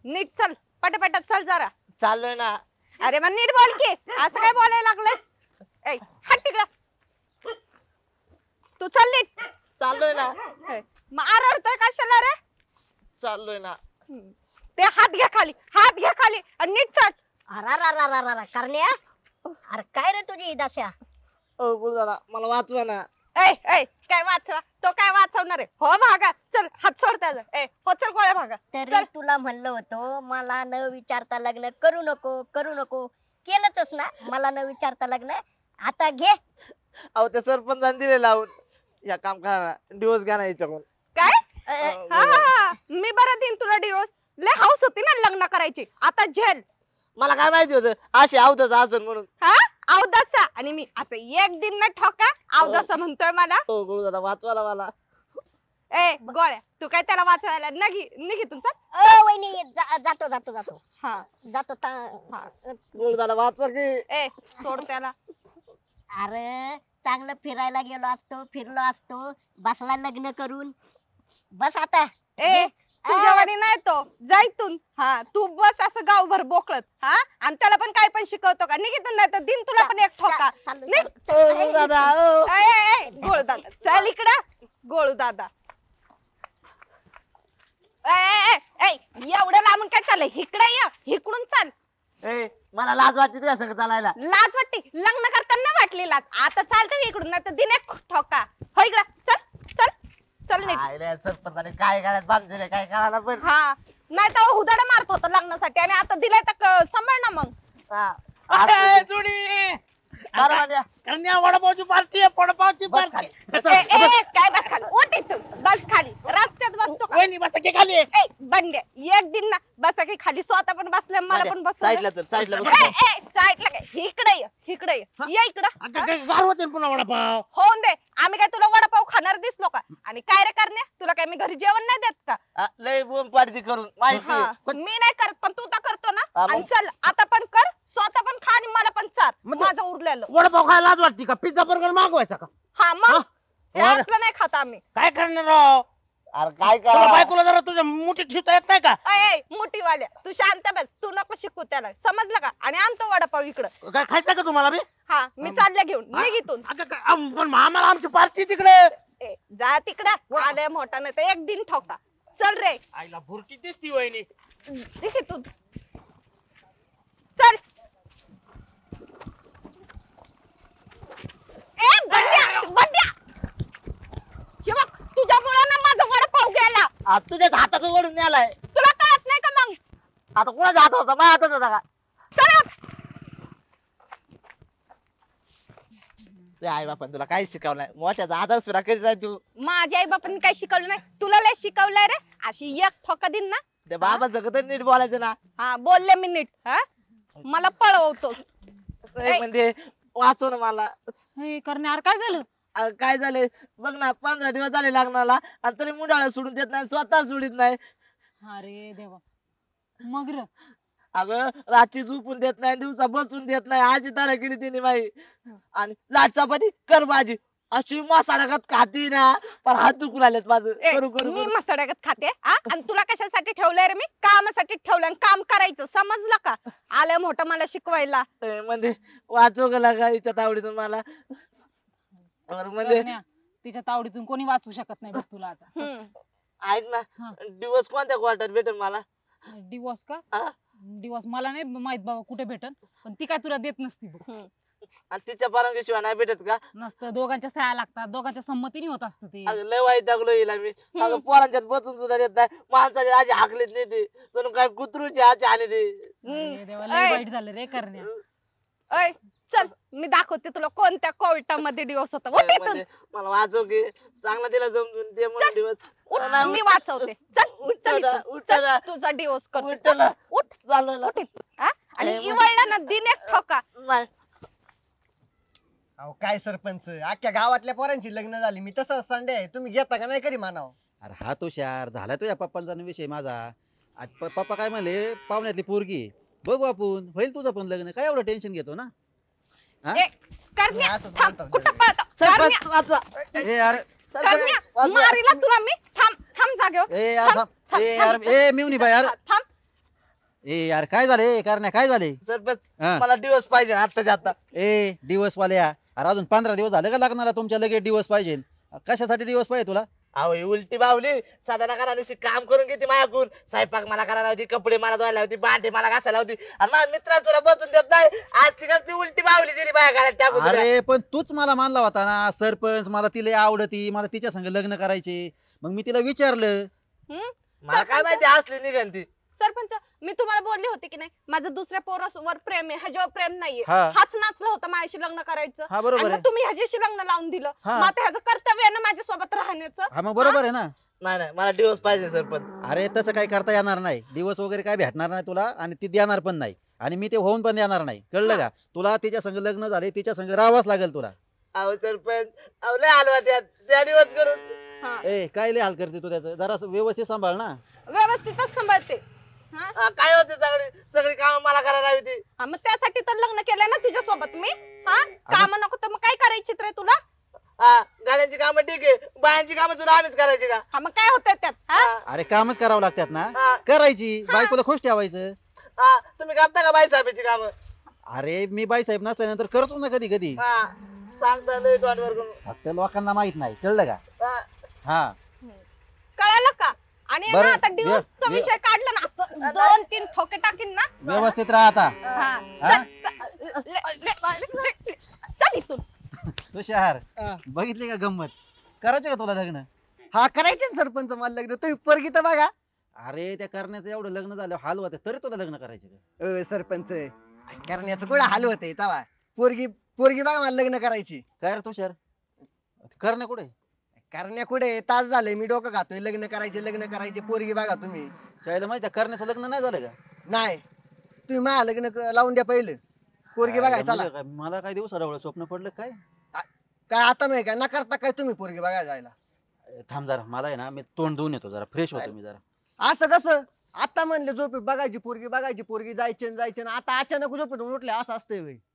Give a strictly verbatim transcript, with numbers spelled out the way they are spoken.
नीट चल, पटापट चल जरा. चाललोय ना. अरे मग नीट बोल की, असं काय बोलायला लागलंस? ए हट तिकडं. तू चल नीट. चाललोय ना. मग आरडतोय कशाला रे? चाललोय ना. ते हात घ्या खाली, हात घ्या खाली आणि नीट चल. अरा करण्या, अरे काय रे तुझी ही दशा? ओ गुरुदादा मला वाचवा ना. ए ए काय वाचवा? तो काय वाचवणार आहे? हो भागा, चल हात सोड त्याचा. ए हो चल गोळ्या भागा. तरी तुला म्हणलं होतं मला न विचारता लग्न करू नको करू नको, केलंच ना मला न विचारता लग्न. आता घे. अहो त्या सरपंचाने दिले लावून. या काम करा, डिवोर्स घ्या ना याच्याकडून. काय? हा हा मी बरं देईन तुला डिवोर्स. लय हाऊस होती ना लग्न करायची, आता झेल. मला काय माहिती होतं अशी आवतच असेल म्हणून. हा अवदसा आणि मी असं एक दिन न ठोका अवदसा म्हणतोय मला. हो गुरुदादा वाचवाला मला. ए गोळ्या तू काय त्याला वाचवायला निघी निघी तुमचा. अ वहिनी जा- जातो जातो जातो हा जातो ता- हा. गुरुदादा वाचवा की. ए सोड त्याला. अरे चांगलं फिरायला गेलो असतो, फिरलो असतो, बसला लग्न करून. बस आता. ए तुझ्या वाणी नाही तो जायतून. हा तू बस असं गावभर बोकळत. हा आणि त्याला पण काय पण शिकवतो का? निघितून नाही तर दिन तुला पण एक ठोका. चालू- निघ. चालू- ओ गुरुदादा ओ. ए, ए, ए, गोळू दादा चल इकडं. गोळू दादा ए, ए, ए, ए, एवढं लांबून काय चाललंय? इकडे ये, इकडून चल. ए मला लाज वाटते तुझ्या संग चालायला. लाज वाटते? लग्न करताना वाटली लाज, आता चालतं इकडून नाही तर दिन एक ठोका. हो इकडं चल चल चल नीट. आयले सरपंचाने काय करायचं बांधले काय करायला पण. हा नाही तर हुदाडा मारत होता लग्नासाठी आणि आता दिलाय तर क- सांभाळ ना मग. हा. ए, जुडी बरं म्हणजे. कन्या वडापावची पार्टी आहे, वडापावची बस पार्टी. ए, ए, काय बस खाली उठ इथून. बस खाली रस्त्यात बसतो का? वहिनी बसा की खाली. ए बंड्या एक दिन ना बसा की खाली, स्वतः पण बसले मला पण बस. साईडला तर साईडला बस. साईडला काय? इकडे ये इकडे ये ये इकडं. आता काय गार होते पुन्हा वडापाव. होऊन दे. आम्ही काय तुला वडापाव खाणार दिसलो का? आणि काय रे करण्या, तुला काय मी घरी जेवण नाही देत का? हा, लय बोंब पाडती करून माहिती आहे. हा, मी नाही करत पण तू तर करतो ना. हा, मग. आणि चल आता पण कर, स्वतः पण खा आणि मला पण चार. मग ते- माझं उरलेलं. वडापाव खायला लाज वाटते का? पिझ्झा बर्गर मागवायचा का? हा मग हा? हे वर- असलं नाही खात आम्ही. काय करणार राव? अरे काय तुला करा बायकोला जरा तुझ्या मुठीत ठेवता येत नाही का? अय मोठीवाल्या तू शांत बस, तू नको शिकू त्याला, समजलं का? आणि आणतो वडापाव इकडं. काय खायचं का तुम्हाला बी? हा मी चालले घेऊन निघ इथून. अगं काय- आम- पण आम्हाला आमची पार्टी तिकडे. ए जा तिकडं. आलंय मोठा नाही तर एक दिन ठोका. चल रे आईला भुरटी दिसती वहिनी. निघ इथून. चल. ए बंड्या बंड्या शिवक तुझ्यामुळे ना माझा वडापाव गेला. आ, तुझ्याच हाताचं वडून न्यालाय. तुला कळत नाही का मग? आता कोणाच्या हातात होता? माझ्या हातात होता का? चल ते आई बापन तुला काय शिकवलंय? मोठ्याचा आदर सुद्धा करीत नाही तू. माझ्या आई बापांनी काय शिकवलं नाही? तुला लय शिकवलंय रे. अशी एक ठोका दिन ना. ते बाबा जगत नीट बोलायचं ना. हा बोलले मी नीट. हा मला पळवतोस. ए, म्हणजे वाचव ना मला. हे करण्यावर काय झालं? अ, काय झाले बघ ना, पंधरा दिवस झाले लग्नाला आणि तरी मुंडाळा सोडून देत नाही, स्वतः सोडित नाही. अरे देवा, मग र अगं रात्री झोपून देत नाही, दिवसा बसून देत नाही. आजी तारा केली तिने बाई. आणि लाट चपाती कर भाजी अशी मसाल्यागत खाती ना, पण हात दुखून आलेत माझं. ए, करू करू मी करू. मसाड्यागत खाते हा? आणि तुला कशासाठी ठेवलंय रे? मी कामासाठी ठेवलंय आणि काम करायचं, समजलं का? आलंय मोठं मला शिकवायला. ए, म्हणजे वाचव गेला का हिच्या तावडीतून मला? बरं, म्हणजे करण्या, तिच्या तावडीतून कोणी वाचू शकत नाही बघ तुला आता. हम्म. ऐक ना, हा. दिवस कोणत्या क्वार्टर भेटेल मला? डिवोर्स का? हा? डिवोर्स मला नाही माहित बाबा कुठे भेटन, पण ती काय तुला देत नसती बघ. हम्म. आणि तिच्या परवानगीशिवाय नाही भेटत का? नसतं, दोघांच्या सह्या लागतात, दोघांच्या संमतीने होत असतं ते. अगं लय वाईट लागलो हिला मी. अगं पोरांच्यात बसून सुद्धा येत नाही, माणसाची आजी हाकलीत नाही ती, जणू काय कुत्रूची आजी आली ती. अरे देवा, हम्म. लय ऐ, वाईट झालं रे करण्या. ऐ, चल मी दाखवते तुला कोणत्या कोर्टामध्ये दिवस होता. उठ ए, इथून. म्हणजे मला वाचव की चांगला तिला समजून ते म्हणून दिवस. उठ, नाही, मी उठ. वाचवते. चल उठ चल ना, इथून. उठ चल, ना. तुझा डिवोर्स उठ करते. ना. उठ चालू ना. उठ इथून. हा? आणि अरे, मग- इवळला ना दिन एक ठोका. नाही. अहो काय सरपंच, अख्ख्या गावातल्या पोरांची लग्न झाली, मी तसं संडे आहे, तुम्ही घेता का नाही कधी मानाव? अरे हा तुषार झाला तुझ्या पप्पांचा विषय माझा. आज प- पप्पा काय म्हणले, पाहुण्यातली पोरगी आहे. बघू आपण, होईल तुझं पण लग्न, काय एवढं टेन्शन घेतो ना? हा? ए, करण्या, मी असंच थांब, म्हणतो कुठं जरा. पळतो? सरपंच करण्या, वाचवा. ए यार करण्या, वाचवा. मारीला तुला मी. थांब थांब जागेवर. ए यार थांब, थांब. थांब, ए यार थांब, ए मिवनी बाई यार. थांब ए यार काय झाले करण्या काय झाले सरपंच हा. मला दिवस पाहिजे आत्ताच्या आता. ए दिवस वाल्या अरे अजून पंधरा दिवस झाले का लागणार तुमच्या लगेच दिवस पाहिजे कशासाठी दिवस पाहिजे तुला अहो ही उलटी बावली साधारण करा काम करून घेते माझ्याकडून स्वयंपाक मला करायला होती कपडे मला धुवायला होती भांडे मला घासायला होती आणि माझ्या मित्रांना बसून देत नाही आज तिकडे ती उलटी बावली दिली माझ्या घरात टाकून दिल्या. अरे पण तूच मला मानला होता ना सरपंच मला तिला आवडती मला तिच्या संग लग्न करायचे मग मी तिला विचारलं हम्म? मला काय सरपंच? माहिती असली निघन ती. सरपंच मी तुम्हाला बोलली होती की नाही माझं दुसऱ्या पोरावर प्रेम आहे ह्याच्यावर प्रेम नाहीये हा. हाच नाचला होता माझ्याशी लग्न करायचं हा बरोबर आणि मग आहे तुम्ही ह्याच्याशी लग्न लावून दिलं हा. मग आता ह्याचं कर्तव्य आहे ना माझ्यासोबत राहण्याचं. हा मग बरोबर आहे ना नाही नाही मला दिवस पाहिजे सरपंच. अरे तसं काही करता येणार नाही दिवस वगैरे काय भेटणार नाही तुला आणि ती देणार पण नाही आणि मी ते होऊन पण देणार नाही कळलं का तुला तिच्या संग लग्न झाले तिच्या संग राहावंच लागेल तुला अहो सरपंच अहो लय हलवा त्या त्या दिवस करून. हा. ए काय लय हाल करते तू त्याचं जरा व्यवस्थित सांभाळ ना व्यवस्थितच सांभाळते. हा? हा, काय होते सगळी सगळी काम मला करायला हवी ती. हा, मग त्यासाठी तर लग्न केलंय ना तुझ्या सोबत मी. हा काम नको तर मग काय करायची रे तुला. हा गाड्यांची कामं ठीक आहे बायांची कामं सुद्धा आम्हीच करायची का. हा मग काय होतंय त्यात. हा हा, अरे कामच करावं लागतात ना हा, करायची बायकोला खुश ठेवायचं हा, तुम्ही करता का बाई साहेबाची कामं. अरे मी बाई साहेब नसल्यानंतर करतो ना कधी कधी हा सांगता लय तोंडवर करून. फक्त लोकांना माहित नाही कळलं का हा, हा कळलं का. आणि आहे ना बरं, आता व्य- डिवोर्सचा व्य- विषय काढला ना असं दोन तीन ठोके टाकीन ना. व्यवस्थित राहा आता हा हा? चल, चल, ले- ले- ले- चल इथून. तुषार हा. बघितली का गंमत करायचं का तुला लग्न हा करायचे ना सरपंच मला लग्न तुम्ही पोरगी तर बघा. अरे त्या करण्याचं एवढं लग्न झालं हाल होते तरी तुला लग्न करायचं का अ, सरपंच करण्याचं कुठं हाल होते तवा पोरगी पोरगी बघा मला लग्न करायची. काय रे तुषार करण्या कुठे करण्या कुठे तास झाले मी डोकं खातोय लग्न करायचे लग्न करायचे पोरगी बघा तुम्ही. शाळेला माहिती आहे, करण्याचं लग्न नाही झालं का नाही तुम्ही मला लग्न क- लावून द्या पहिलं पोरगी अरे, बघाय चला. म्हणजे काय, मला काय दिवस अडवलं स्वप्न पडलं काय काय आता नाही काय नकारता काय तुम्ही पोरगी बघायला जायला. ए, थांब जरा मला आहे ना मी तोंड धुवून येतो जरा फ्रेश होतो मी जरा असं कसं आता म्हणले झोपी बघायची पोरगी बघायची पोरगी जायची न जायची न आता अचानक झोपेतून उठले असं असतंय होय.